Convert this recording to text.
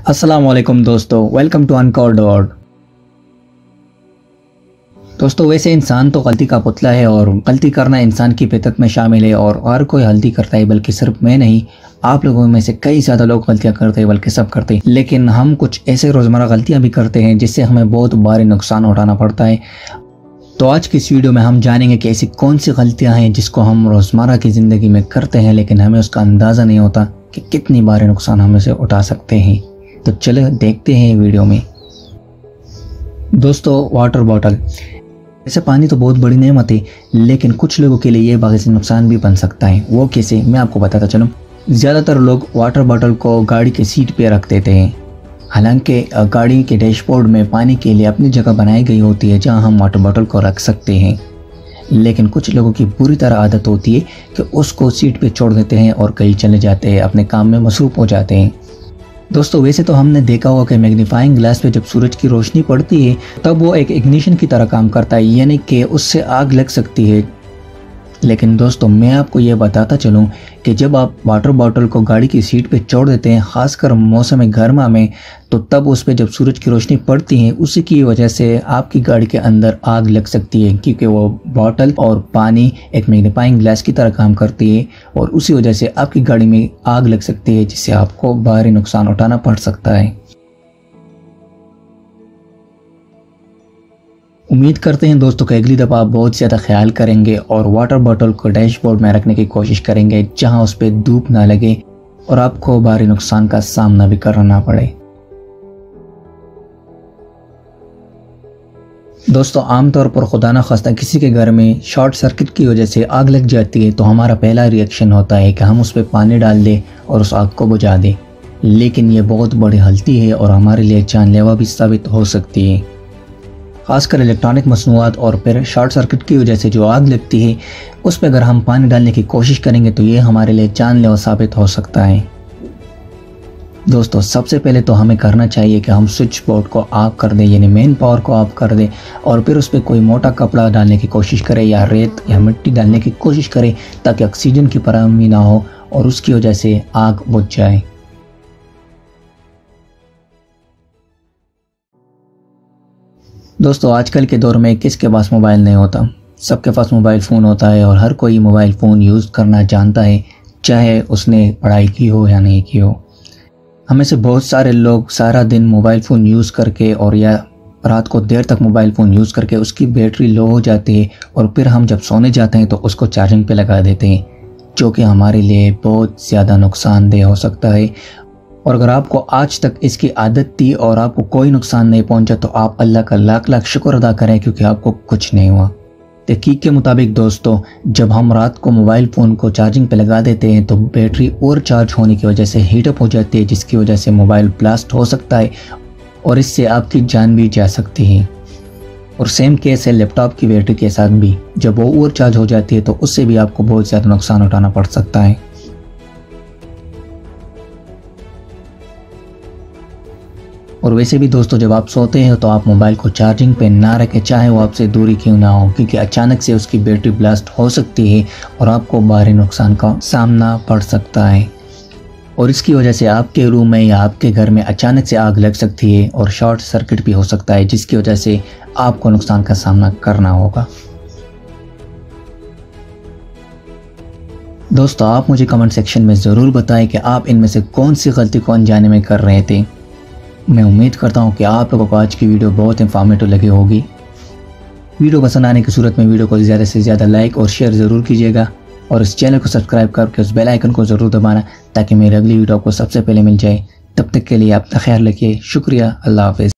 अस्सलाम वालेकुम दोस्तों, वेलकम टू अनकॉल्ड वर्ल्ड। दोस्तों, वैसे इंसान तो गलती का पुतला है और गलती करना इंसान की फितरत में शामिल है और हर कोई गलती करता है, बल्कि सिर्फ मैं नहीं, आप लोगों में से कई ज़्यादा लोग गलतियां करते हैं, बल्कि सब करते हैं। लेकिन हम कुछ ऐसे रोज़मर्रा गलतियां भी करते हैं जिससे हमें बहुत भारी नुकसान उठाना पड़ता है। तो आज की इस वीडियो में हम जानेंगे कि ऐसी कौन सी गलतियां हैं जिसको हम रोज़मर्रा की ज़िंदगी में करते हैं, लेकिन हमें उसका अंदाज़ा नहीं होता कि कितनी भारी नुकसान हम इसे उठा सकते हैं। तो चलो देखते हैं वीडियो में। दोस्तों, वाटर बॉटल। वैसे पानी तो बहुत बड़ी नेमत है, लेकिन कुछ लोगों के लिए ये बाकी नुकसान भी बन सकता है। वो कैसे, मैं आपको बताता चलूँ। ज़्यादातर लोग वाटर बॉटल को गाड़ी के सीट पे रख देते हैं। हालांकि गाड़ी के डैशबोर्ड में पानी के लिए अपनी जगह बनाई गई होती है जहां हम वाटर बॉटल को रख सकते हैं, लेकिन कुछ लोगों की बुरी तरह आदत होती है कि उसको सीट पे छोड़ देते हैं और कहीं चले जाते हैं, अपने काम में मसरूफ़ हो जाते हैं। दोस्तों, वैसे तो हमने देखा होगा कि मैग्नीफाइंग ग्लास पे जब सूरज की रोशनी पड़ती है तब वो एक इग्निशन की तरह काम करता है, यानी कि उससे आग लग सकती है। लेकिन दोस्तों, मैं आपको ये बताता चलूँ कि जब आप वाटर बॉटल को गाड़ी की सीट पे छोड़ देते हैं, ख़ासकर मौसम गर्मा में, तो तब उस पर जब सूरज की रोशनी पड़ती है उसी की वजह से आपकी गाड़ी के अंदर आग लग सकती है, क्योंकि वो बॉटल और पानी एक मैग्नीफाइंग ग्लास की तरह काम करती है और उसी वजह से आपकी गाड़ी में आग लग सकती है, जिससे आपको भारी नुकसान उठाना पड़ सकता है। उम्मीद करते हैं दोस्तों कि अगली दफ़ा आप बहुत ज़्यादा ख्याल करेंगे और वाटर बॉटल को डैशबोर्ड में रखने की कोशिश करेंगे जहां उस पर धूप ना लगे और आपको भारी नुकसान का सामना भी करना ना पड़े। दोस्तों, आमतौर पर खुदा न खास्ता किसी के घर में शॉर्ट सर्किट की वजह से आग लग जाती है तो हमारा पहला रिएक्शन होता है कि हम उस पर पानी डाल दें और उस आग को बुझा दें, लेकिन ये बहुत बड़ी गलती है और हमारे लिए जानलेवा भी साबित हो सकती है। खासकर इलेक्ट्रॉनिक मसनूआत और फिर शॉर्ट सर्किट की वजह से जो आग लगती है उस पर अगर हम पानी डालने की कोशिश करेंगे तो ये हमारे लिए जानलेवा साबित हो सकता है। दोस्तों, सबसे पहले तो हमें करना चाहिए कि हम स्विच बोर्ड को ऑफ कर दें, यानी मेन पावर को ऑफ कर दें, और फिर उस पर कोई मोटा कपड़ा डालने की कोशिश करें या रेत या मिट्टी डालने की कोशिश करें ताकि ऑक्सीजन की फराहमी ना हो और उसकी वजह से आग बुझ जाए। दोस्तों, आजकल के दौर में किसके पास मोबाइल नहीं होता, सबके पास मोबाइल फ़ोन होता है और हर कोई मोबाइल फ़ोन यूज़ करना जानता है, चाहे उसने पढ़ाई की हो या नहीं की हो। हमें से बहुत सारे लोग सारा दिन मोबाइल फ़ोन यूज़ करके और या रात को देर तक मोबाइल फ़ोन यूज़ करके उसकी बैटरी लो हो जाती है और फिर हम जब सोने जाते हैं तो उसको चार्जिंग पे लगा देते हैं, जो कि हमारे लिए बहुत ज़्यादा नुकसानदेह हो सकता है। और अगर आपको आज तक इसकी आदत थी और आपको कोई नुकसान नहीं पहुंचा तो आप अल्लाह का लाख लाख शुक्र अदा करें, क्योंकि आपको कुछ नहीं हुआ। तहकीक के मुताबिक दोस्तों, जब हम रात को मोबाइल फ़ोन को चार्जिंग पे लगा देते हैं तो बैटरी और चार्ज होने की वजह से हीटअप हो जाती है, जिसकी वजह से मोबाइल ब्लास्ट हो सकता है और इससे आपकी जान भी जा सकती है। और सेम केस है लैपटॉप की बैटरी के साथ भी, जब वो और चार्ज हो जाती है तो उससे भी आपको बहुत ज़्यादा नुकसान उठाना पड़ सकता है। और वैसे भी दोस्तों, जब आप सोते हैं तो आप मोबाइल को चार्जिंग पे ना रखें, चाहे वो आपसे दूरी क्यों ना हो, क्योंकि अचानक से उसकी बैटरी ब्लास्ट हो सकती है और आपको भारी नुकसान का सामना पड़ सकता है। और इसकी वजह से आपके रूम में या आपके घर में अचानक से आग लग सकती है और शॉर्ट सर्किट भी हो सकता है, जिसकी वजह से आपको नुकसान का सामना करना होगा। दोस्तों, आप मुझे कमेंट सेक्शन में ज़रूर बताएं कि आप इनमें से कौन सी गलती को अनजाने में कर रहे थे। मैं उम्मीद करता हूं कि आप लोगों को आज की वीडियो बहुत इंफॉर्मेटिव लगी होगी। वीडियो पसंद आने की सूरत में वीडियो को ज़्यादा से ज़्यादा लाइक और शेयर ज़रूर कीजिएगा और इस चैनल को सब्सक्राइब करके उस बेल आइकन को ज़रूर दबाना ताकि मेरी अगली वीडियो आपको सबसे पहले मिल जाए। तब तक के लिए अपना ख्याल रखिए। शुक्रिया। अल्लाह हाफ़िज़।